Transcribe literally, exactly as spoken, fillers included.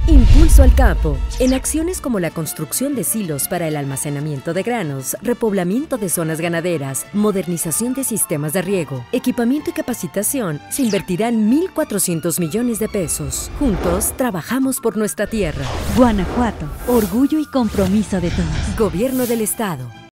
Impulso al campo. En acciones como la construcción de silos para el almacenamiento de granos, repoblamiento de zonas ganaderas, modernización de sistemas de riego, equipamiento y capacitación, se invertirán mil cuatrocientos millones de pesos. Juntos, trabajamos por nuestra tierra. Guanajuato, orgullo y compromiso de todos. Gobierno del Estado.